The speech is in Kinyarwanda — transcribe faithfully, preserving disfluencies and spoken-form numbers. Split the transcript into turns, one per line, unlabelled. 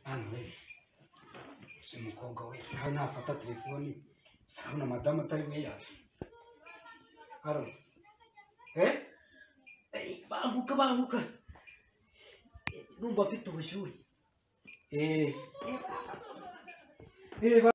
hano we si umukobwa we nawe nafata telefoni sarabona madamu atari we yaje haro eh banguka banguka numva mfite ubushyuhe eh eh